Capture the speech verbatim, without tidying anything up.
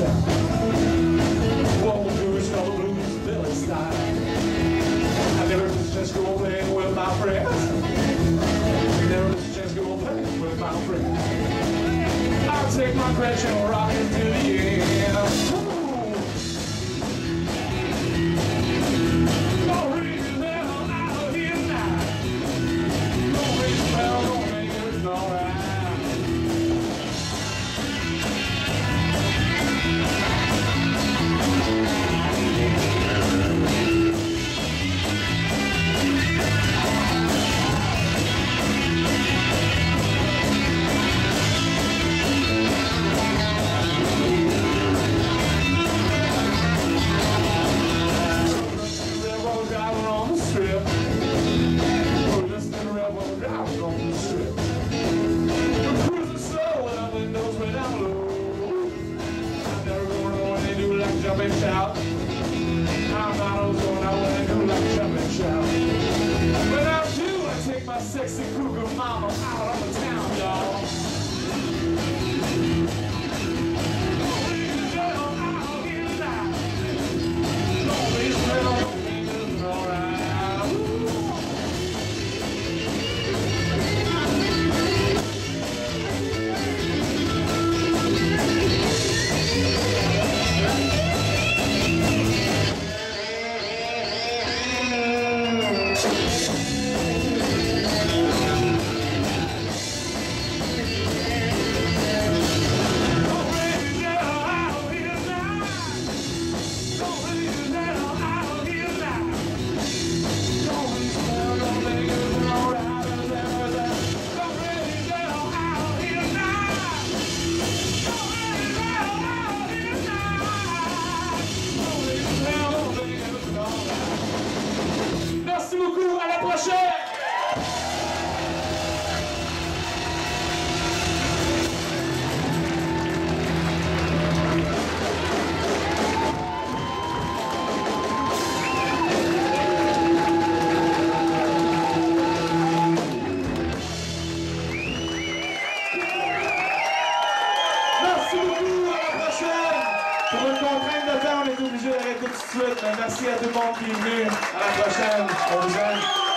What we'll do is call the blues Billy style. I never miss a chance to go playing with my friends. Never miss a chance to go playing with my friends. I'll take my crash and rock it to the end. Jump and shout. I'm not always going out when I do like jump and shout. When I do, I take my sexy cougar mama out on the town, y'all. À la prochaine! Merci beaucoup, à la prochaine! Pour une contrainte de temps, on est obligé d'arrêter tout de suite, mais merci à tout le monde qui est venu. À la prochaine, on vous aime.